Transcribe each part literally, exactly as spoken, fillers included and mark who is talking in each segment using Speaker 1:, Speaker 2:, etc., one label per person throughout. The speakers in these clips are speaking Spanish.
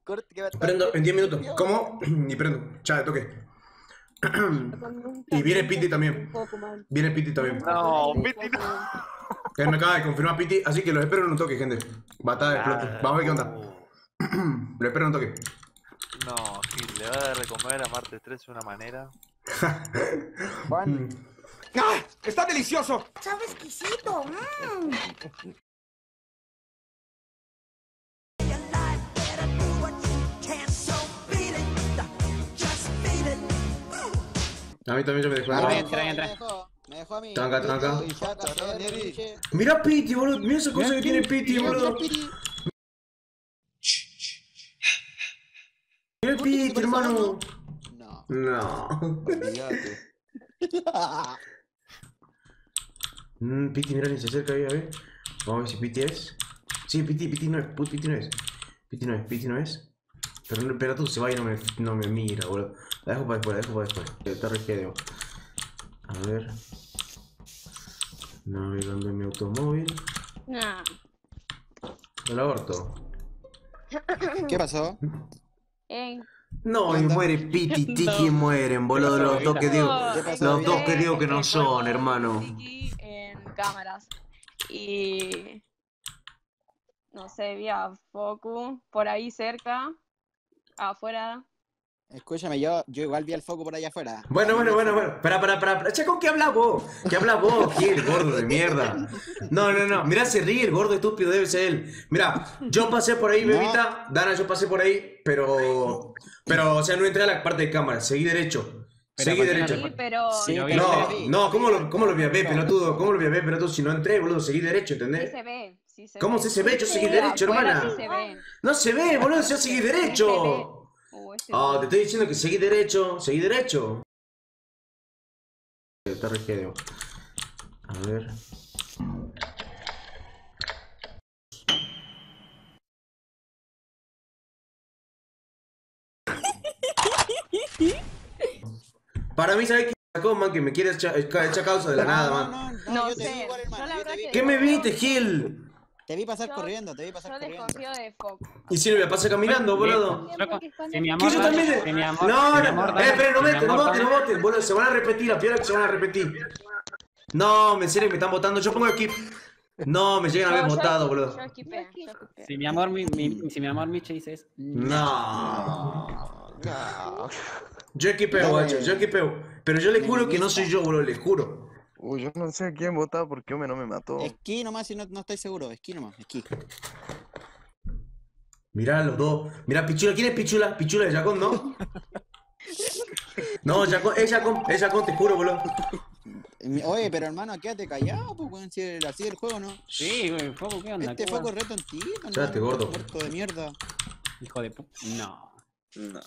Speaker 1: corte que va a estar.
Speaker 2: Prendo en diez minutos. ¿Cómo? Y prendo. Ya, toque. Y viene Piti también. Viene Piti también.
Speaker 3: No, Piti no.
Speaker 2: Él me acaba de confirmar Piti, así que lo espero en un toque, gente. Batalla de explote. Vamos a ver qué onda. Lo espero en un toque.
Speaker 3: No, Gil, le va a dar de comer a Martes tres de una manera.
Speaker 1: Juan.
Speaker 4: ¡Ah! ¡Está delicioso!
Speaker 5: ¡Sabe exquisito! Mm.
Speaker 2: A mí también yo me dejó.
Speaker 1: Ah,
Speaker 2: No.
Speaker 1: me entra, me dejó. Me dejó a mí.
Speaker 2: Tranca, tranca.
Speaker 1: Y ya, también.
Speaker 2: Mira Piti, boludo. Mira esa cosa que tiene Piti, boludo. Mira Piti, hermano.
Speaker 1: No.
Speaker 2: No.
Speaker 1: Olvídate.
Speaker 2: Mm, Piti, mira, ni se acerca ahí, a ver. Vamos a ver si Piti es. Sí, Piti, Piti no es. Put, Piti no es. Piti no es, Piti no es. Pero, no- pero tú se va y no me, no me mira, boludo. La dejo para después, la dejo para después. Está requedeo. A ver. Navegando en mi automóvil.
Speaker 6: No.
Speaker 2: El aborto.
Speaker 1: ¿Qué pasó?
Speaker 6: Eh,
Speaker 2: No, y muere Piti, Tiki mueren, boludo. Los dos que digo.
Speaker 1: ¿Qué pasó,
Speaker 2: Los
Speaker 1: Bebita?
Speaker 2: dos que digo que no son,
Speaker 6: encontramos
Speaker 2: hermano.
Speaker 6: Tiki en cámaras. Y no sé, vi a Foku por ahí cerca, afuera.
Speaker 1: Escúchame, yo, yo igual vi el foco por allá afuera.
Speaker 2: Bueno, bueno, bueno, bueno. Pará, pará, pará. pará. Che, ¿con qué hablas vos? ¿Qué hablas vos, Gil, gordo de mierda? No, no, no. Mirá, se ríe el gordo estúpido, debe ser él. Mirá, yo pasé por ahí,
Speaker 1: No.
Speaker 2: bebita. Dana, yo pasé por ahí, pero. Pero, o sea, no entré a la parte de cámara. Seguí derecho.
Speaker 7: Pero
Speaker 2: Seguí
Speaker 7: ¿por qué no
Speaker 2: derecho.
Speaker 6: Sí, pero
Speaker 1: Sí,
Speaker 7: Pero
Speaker 1: pero
Speaker 2: No,
Speaker 1: te vi.
Speaker 2: no, ¿cómo lo, cómo lo voy a ver, pelotudo? ¿Cómo lo voy a ver, pelotudo? Si no entré, boludo, seguí derecho,
Speaker 6: sí
Speaker 2: ¿entendés?
Speaker 6: se ve. Sí se
Speaker 2: ¿Cómo
Speaker 6: ve.
Speaker 2: si se ve? Yo seguí
Speaker 6: Sí,
Speaker 2: derecho,
Speaker 6: afuera
Speaker 2: hermana.
Speaker 6: sí se ve.
Speaker 2: No se ve, boludo, yo seguí derecho.
Speaker 6: Uh, ese
Speaker 2: Ah,
Speaker 6: no.
Speaker 2: te estoy diciendo que seguí derecho, seguí derecho. Está requedeo. A ver. Para mí, ¿sabes qué sacó, man? Que me quiere echar, echar causa de la nada, man.
Speaker 1: No, no, no,
Speaker 6: No
Speaker 1: yo te vi
Speaker 6: sé,
Speaker 1: igual, hermano.
Speaker 6: yo la
Speaker 1: yo te
Speaker 6: verdad
Speaker 1: vi.
Speaker 6: que-
Speaker 2: ¿Qué me viste, Gil?
Speaker 1: Te vi pasar
Speaker 6: Yo-
Speaker 1: corriendo, te vi pasar
Speaker 6: Yo
Speaker 1: corriendo.
Speaker 6: desconfío de Foku.
Speaker 2: Y si no me pasa caminando, boludo.
Speaker 7: Loco, si mi amor,
Speaker 2: Que yo también.
Speaker 7: si mi amor,
Speaker 2: No,
Speaker 7: si mi
Speaker 2: no,
Speaker 7: amor,
Speaker 2: eh,
Speaker 7: dame-
Speaker 2: pero no
Speaker 7: si mi
Speaker 2: voten, no
Speaker 7: amor,
Speaker 2: voten, no
Speaker 7: dame-
Speaker 2: voten, boludo. Se van a repetir, la piedra que se van a repetir. No, me en serio, me están votando. Yo pongo skip. No, me llegan a haber
Speaker 6: No, yo
Speaker 2: votado,
Speaker 6: esquipeo,
Speaker 2: boludo.
Speaker 6: Yo esquipeo, yo esquipeo.
Speaker 7: Si mi amor, mi, mi- si mi amor Miche dices.
Speaker 2: No.
Speaker 1: No.
Speaker 2: Yo equipeo,
Speaker 1: Dame.
Speaker 2: guacho, yo equipeo. Pero yo le juro que no
Speaker 1: Minimista.
Speaker 2: soy yo, boludo, le juro.
Speaker 8: Uy, yo no sé a quién votar porque Ome no me mató.
Speaker 1: Esquí nomás si no, no estoy seguro. Esquí nomás, esquí.
Speaker 2: Mirá los dos. Mirá, Pichula, ¿quién es Pichula? Pichula de Jacón, ¿no? No, Jacón, es Jacón, es Jacón, te juro, boludo.
Speaker 1: Mi- Oye, pero hermano, quédate callado, pues, weón, si el- así el juego, ¿no?
Speaker 7: Sí, güey, Foco, ¿qué onda?
Speaker 1: Este
Speaker 7: ¿Qué
Speaker 1: foco
Speaker 7: weón?
Speaker 1: es re tontito, ¿no?
Speaker 2: Cállate, gordo.
Speaker 1: Muerto de mierda.
Speaker 7: Hijo de puta. No.
Speaker 8: No.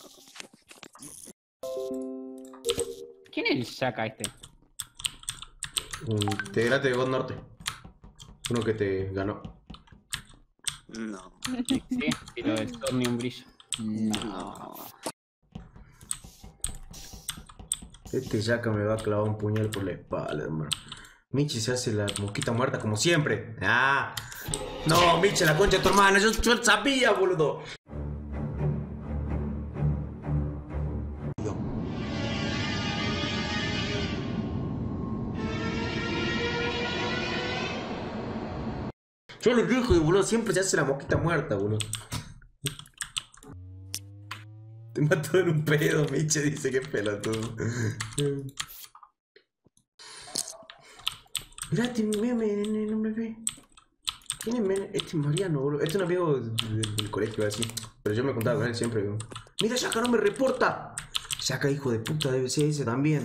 Speaker 7: ¿Quién es el Shaka este?
Speaker 2: Un integrante de God Norte. Uno que te ganó.
Speaker 8: No.
Speaker 7: Sí, y lo del sol ni un brillo.
Speaker 1: No.
Speaker 2: Este Yaka me va a clavar un puñal por la espalda, hermano. Michi se hace la mosquita muerta como siempre. Ah. No, Michi, la concha de tu hermana. Yo, yo sabía, boludo. Yo lo dije, boludo. Siempre se hace la mosquita muerta, boludo. Te mató en un pedo, Miche, dice que pelotudo. Mirá, este meme no me ve. ¿Quién es meme? Este es Mariano, boludo. Este es un amigo del, del colegio, así. Pero yo me contaba con él siempre. Bro. Mira, Shaka no me reporta. Shaka, hijo de puta, debe ser ese también.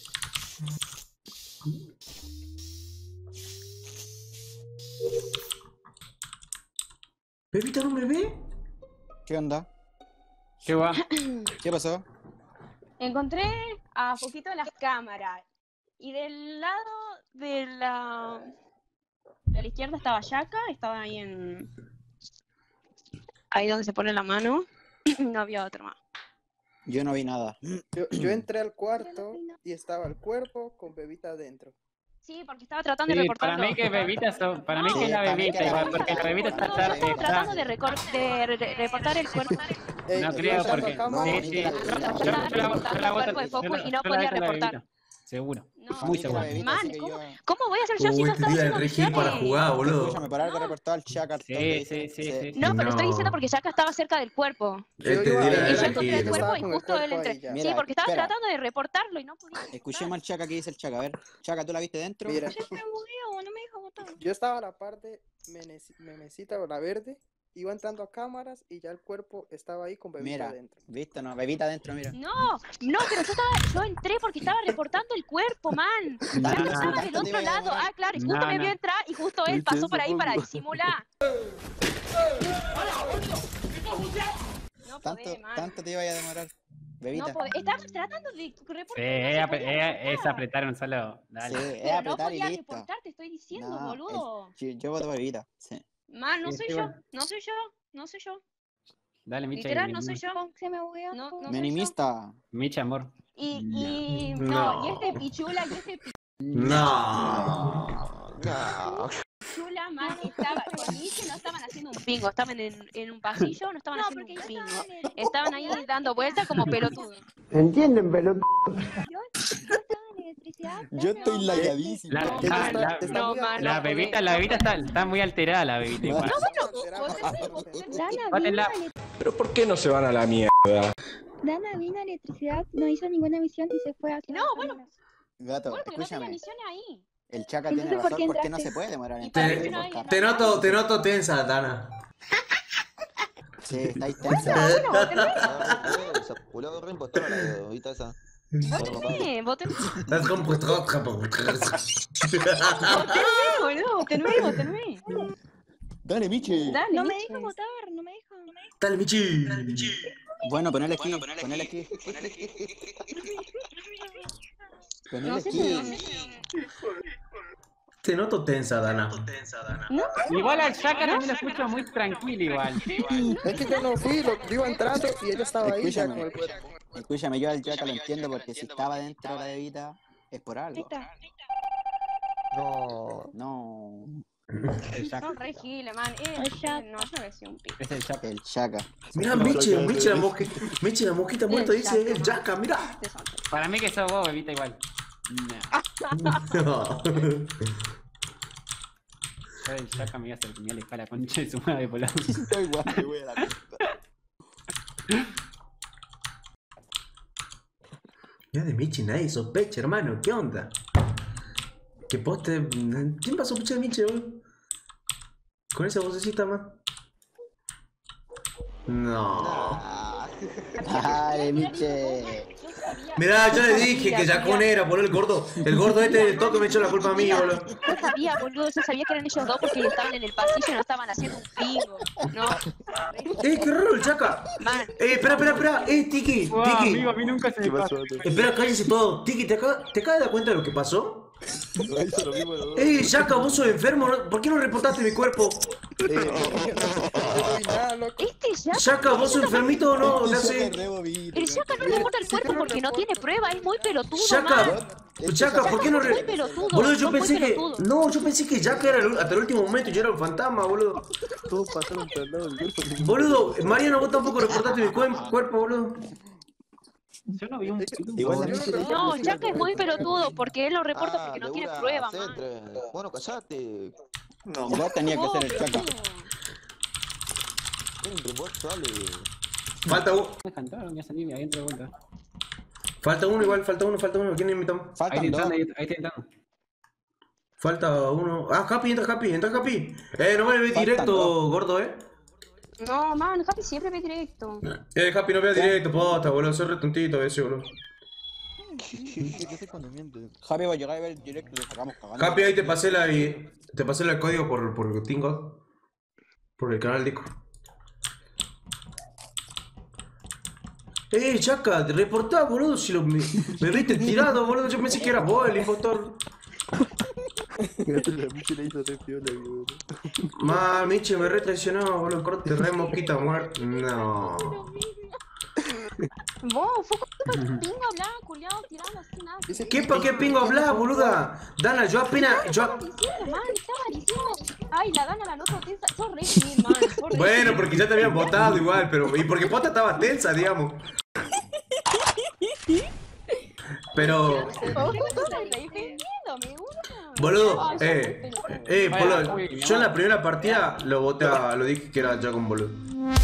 Speaker 2: ¿Bebita no me ve?
Speaker 1: ¿Qué onda?
Speaker 7: ¿Qué va?
Speaker 1: ¿Qué pasó?
Speaker 6: Encontré a Foquito en las cámaras. Y del lado de la, de la izquierda estaba Yaka, estaba ahí en. Ahí donde se pone la mano. No había otro más.
Speaker 1: Yo no vi nada.
Speaker 9: Yo, yo entré al cuarto y estaba el cuerpo con Bebita adentro.
Speaker 6: Sí, porque estaba tratando de
Speaker 7: Sí, para
Speaker 6: reportarlo.
Speaker 7: mí que bebita, so- para mí
Speaker 6: No,
Speaker 7: que es la
Speaker 1: para mí que
Speaker 7: bebita
Speaker 1: la
Speaker 7: igual,
Speaker 1: bebita.
Speaker 7: porque la bebita está
Speaker 6: No, yo
Speaker 7: tarde.
Speaker 6: estaba
Speaker 7: está-
Speaker 6: tratando de, recor- de re- re- reportar el cuerpo.
Speaker 9: Ey,
Speaker 7: No
Speaker 9: estoy
Speaker 7: creo
Speaker 9: entrando
Speaker 7: porque.
Speaker 9: a cámara.
Speaker 7: Sí, sí. Yo,
Speaker 1: No,
Speaker 7: yo,
Speaker 1: no,
Speaker 7: la-
Speaker 6: no,
Speaker 7: yo la
Speaker 6: no,
Speaker 7: voto-
Speaker 6: no,
Speaker 7: yo la
Speaker 6: no,
Speaker 7: voto-
Speaker 6: cuerpo de Focu
Speaker 7: yo la-
Speaker 6: y no
Speaker 7: yo la
Speaker 6: podía
Speaker 7: voto a la
Speaker 6: reportar.
Speaker 7: bebita, seguro.
Speaker 6: No,
Speaker 1: Para mí que la
Speaker 7: seguro.
Speaker 1: bebita,
Speaker 6: Man,
Speaker 1: así que
Speaker 6: ¿cómo?
Speaker 1: yo...
Speaker 6: ¿Cómo voy a hacer yo si
Speaker 2: Uy,
Speaker 6: no
Speaker 2: te
Speaker 6: estaba
Speaker 2: tira el
Speaker 6: haciendo
Speaker 2: re gil para
Speaker 6: misiones?
Speaker 2: jugar, boludo.
Speaker 1: Escúchame, por algo reportó al Chaka.
Speaker 7: Sí, sí, sí, sí.
Speaker 6: No, pero estoy
Speaker 2: No.
Speaker 6: diciendo porque Shaka estaba cerca del cuerpo.
Speaker 2: Él te
Speaker 9: Yo iba-
Speaker 2: tira
Speaker 6: Y
Speaker 2: el
Speaker 6: yo
Speaker 2: re
Speaker 6: encontré el
Speaker 2: gil.
Speaker 6: cuerpo
Speaker 9: Estaba
Speaker 6: y
Speaker 9: con el
Speaker 6: justo él
Speaker 9: cuerpo
Speaker 6: entre.
Speaker 9: ahí ya.
Speaker 1: Mira,
Speaker 6: Sí, porque estaba
Speaker 1: espera.
Speaker 6: tratando de reportarlo y no podía.
Speaker 1: Escuchemos al Chaka que dice el Chaka. A ver, Chaka, ¿tú la viste dentro?
Speaker 9: Mira,
Speaker 6: Se me bugueó, no me deja botar.
Speaker 9: yo estaba a la parte meneci- memecita o la verde, iba entrando a cámaras y ya el cuerpo estaba ahí con bebita
Speaker 1: Mira,
Speaker 9: adentro.
Speaker 1: ¿viste? No, bebita adentro, mira.
Speaker 6: No, no, pero yo estaba, yo entré porque estaba reportando el cuerpo, man.
Speaker 7: No,
Speaker 6: Shaka
Speaker 7: no,
Speaker 6: estaba
Speaker 7: no.
Speaker 6: del otro lado. Ah, claro, y justo
Speaker 7: No,
Speaker 6: me vio
Speaker 7: no.
Speaker 6: entrar y justo él pasó por ahí para disimular. No
Speaker 1: Tanto,
Speaker 6: podés, man.
Speaker 1: tanto te iba a demorar. Bebita.
Speaker 6: No podés. Estaba tratando de reportar.
Speaker 7: Sí,
Speaker 6: y no
Speaker 7: es,
Speaker 6: se
Speaker 7: ap-
Speaker 6: podía
Speaker 7: es- es
Speaker 6: reportar.
Speaker 7: apretar un solo.
Speaker 1: Sí,
Speaker 7: Dale.
Speaker 1: es
Speaker 6: Pero no
Speaker 1: apretar y
Speaker 6: podía
Speaker 1: listo.
Speaker 6: reportar, te estoy diciendo,
Speaker 1: No,
Speaker 6: boludo.
Speaker 1: es- yo, yo voto bebita. Sí.
Speaker 6: Man, no
Speaker 7: Sí,
Speaker 6: soy
Speaker 7: sí,
Speaker 6: yo,
Speaker 7: bueno.
Speaker 6: no soy yo, no soy yo.
Speaker 7: Dale, Micha.
Speaker 6: Literal,
Speaker 7: y-
Speaker 6: no soy yo. Se me bugueó. No, no soy yo.
Speaker 1: Menimista.
Speaker 7: Micha, amor.
Speaker 6: Y, y,
Speaker 2: No.
Speaker 6: no, y este pichula, y este
Speaker 2: No.
Speaker 6: pichula, man, estaba, con Nietzsche no estaban haciendo un pingo, estaban en, en un pasillo, no estaban haciendo un pingo. Estaban ahí dando vueltas como pelotudos.
Speaker 10: ¿Entienden, pelotudo?
Speaker 1: Yo estoy lagadísimo.
Speaker 7: La,
Speaker 6: No,
Speaker 7: la-
Speaker 6: man,
Speaker 7: la-
Speaker 9: está
Speaker 6: no,
Speaker 9: muy
Speaker 6: man,
Speaker 7: la
Speaker 6: no
Speaker 7: bebita,
Speaker 6: podés.
Speaker 7: la bebita está, está muy alterada, la bebita igual.
Speaker 5: Dana
Speaker 7: Bátela.
Speaker 5: vino,
Speaker 4: Pero ¿por qué no se van a la mierda?
Speaker 5: Dana vino a electricidad, no hizo ninguna misión y se fue a
Speaker 6: No, bueno,
Speaker 1: Gato,
Speaker 6: bueno, porque no tenía
Speaker 1: escúchame.
Speaker 6: misiones ahí.
Speaker 1: El Chaka
Speaker 5: Entonces,
Speaker 1: tiene
Speaker 5: ¿por
Speaker 1: razón
Speaker 5: qué
Speaker 1: porque no
Speaker 5: entraste?
Speaker 1: se puede demorar en
Speaker 6: Y para
Speaker 2: Te,
Speaker 6: eso no hay
Speaker 2: te noto, te noto tensa, Dana.
Speaker 1: Sí, está ahí tensa.
Speaker 11: Culado re impostora la bebita esa.
Speaker 6: Votenme, votenme,
Speaker 2: Estás compuesto.
Speaker 6: boludo, votenme, votenme.
Speaker 1: Dale, Michi.
Speaker 6: Dale,
Speaker 5: No me
Speaker 6: Miche.
Speaker 5: deja votar, no me deja. No me deja.
Speaker 2: Dale, Michi.
Speaker 1: Bueno, ponele aquí, ponele aquí. Ponele
Speaker 6: No sé
Speaker 1: aquí.
Speaker 6: si
Speaker 2: Te noto tensa, Dana.
Speaker 7: Igual al Shaka también lo escucho muy tranquilo igual.
Speaker 9: Es que yo no fui, lo, iba entrando y ella estaba ahí ya con
Speaker 1: Escúchame.
Speaker 9: el cuerpo.
Speaker 1: Escúchame, yo al Chaka lo entiendo porque si estaba dentro de la bebita es por
Speaker 5: Ahí
Speaker 1: algo.
Speaker 5: está.
Speaker 11: No.
Speaker 1: No,
Speaker 7: El Shaka.
Speaker 6: son re giles, man. Eh,
Speaker 5: El Shaka.
Speaker 6: no, yo no decía un pico.
Speaker 7: Es el Shaka.
Speaker 1: el Chaka.
Speaker 2: Mira, Michi, Michi la mosquita, Michi la mosquita muerta dice el Chaka, mira.
Speaker 7: Para mí que sos vos, bebita igual. No.
Speaker 2: No.
Speaker 7: Yo el Shaka me iba a hacer, me iba a alejar la concha de su madre por la.
Speaker 1: Estoy guapo, güey, la puta.
Speaker 2: Mira de Michi, nadie sospecha, hermano, ¿qué onda? ¿Qué poste? ¿Quién va a sospechar de Michi, boludo? Con esa vocecita más. No.
Speaker 1: Dale, Miche.
Speaker 2: Mirá, yo le dije que Jacón era, boludo, el gordo. El gordo este del toque me echó la culpa a mí, boludo.
Speaker 6: Yo sabía, boludo, yo sabía que eran ellos dos porque estaban en el pasillo y no estaban haciendo un pingo. No,
Speaker 2: Eh, qué raro el Chaka.
Speaker 6: man.
Speaker 2: Eh, espera, espera, espera. Eh, Tiki,
Speaker 7: Wow,
Speaker 2: Tiki.
Speaker 7: amigo, a mí nunca se me pasa.
Speaker 2: Espera, cállense todo. Tiki, ¿te acabas te acabas de dar cuenta de lo que pasó? Eh, Chaka, vos sos enfermo, ¿no? ¿Por qué no reportaste mi cuerpo?
Speaker 9: Eh, yo no vi nada, loco.
Speaker 6: Este ya.
Speaker 2: Chaka, ¿vos sos enfermito o no? ¿Qué hace?
Speaker 6: El Shaka no reporta el cuerpo porque no tiene prueba, es muy pelotudo,
Speaker 2: Chaka,
Speaker 6: man.
Speaker 2: Chaka, ¿por qué no
Speaker 6: Es muy
Speaker 2: re...
Speaker 6: pelotudo.
Speaker 2: Boludo, yo
Speaker 6: son muy
Speaker 2: pensé que...
Speaker 6: pelotudos.
Speaker 2: No, yo pensé que Chaka era el- hasta el último momento y yo era un fantasma, boludo.
Speaker 8: Todos pasaron al lado del cuerpo.
Speaker 2: Boludo, Mariano, vos tampoco reportaste mi cuen- cuerpo, boludo.
Speaker 7: Yo no vi un.
Speaker 1: Igual la
Speaker 9: Yo
Speaker 1: Miche
Speaker 9: no
Speaker 1: dijo-
Speaker 6: No, Shaka es muy pelotudo porque él lo reporta
Speaker 11: Ah,
Speaker 6: porque no
Speaker 11: de
Speaker 6: tiene
Speaker 11: una,
Speaker 6: prueba, man.
Speaker 11: centre. Bueno, callate.
Speaker 1: Vos tenías que ser el Chaka.
Speaker 11: Entre vos, dale.
Speaker 2: Falta uno.
Speaker 7: Me cantaron, ya salí, ahí entro de vuelta.
Speaker 2: Falta uno igual, falta uno, falta uno. ¿Quién invitamos?
Speaker 7: Ahí
Speaker 1: Faltan
Speaker 7: te
Speaker 1: dos.
Speaker 7: entrando, ahí, ahí te entrando.
Speaker 2: Falta uno. Ah, Happy, entra Happy, entra Happy. Eh, no me ve
Speaker 1: Faltan
Speaker 2: directo,
Speaker 1: dos.
Speaker 2: gordo, eh.
Speaker 6: No, man, Happy siempre ve directo.
Speaker 2: Eh, Happy, no vea directo, posta, boludo. Soy re tontito a veces, boludo.
Speaker 11: ¿Qué sé cuando miente?
Speaker 1: Javi va a llegar a ver directo y lo sacamos cagando.
Speaker 2: Happy, ahí te pasé la y te pasé el código por por Tingo. Por el canal Discord. Eh, Chaka, te reportá, boludo, si lo, me, me viste tirado, boludo, yo pensé que era vos el impostor.
Speaker 8: La Michi le hizo re piola, boludo.
Speaker 2: Ma, Miche me re traicionó, boludo, corte, re mosquita muerta. No.
Speaker 6: Vos, fue súper pingo hablaba, culiado, tirando así nada.
Speaker 9: Dice
Speaker 2: ¿Qué pa' qué pingo hablas, boluda? Dana, yo apenas. Yo...
Speaker 6: Estaba diciendo, man, estaba diciendo. Ay, la Dana la nota tensa. Sos re gil, man. sos re
Speaker 2: Bueno,
Speaker 6: gil.
Speaker 2: porque ya te habían votado igual, pero. Y porque Pota estaba tensa, digamos. Pero.
Speaker 6: Vos estás re defendiendo, me gusta.
Speaker 2: Boludo,
Speaker 6: Ay, sos
Speaker 2: eh.
Speaker 6: re pelotudo.
Speaker 2: Eh,
Speaker 7: Vaya,
Speaker 2: boludo.
Speaker 7: uy,
Speaker 2: Yo en la primera partida lo voté a. Lo dije que era Jackon, boludo.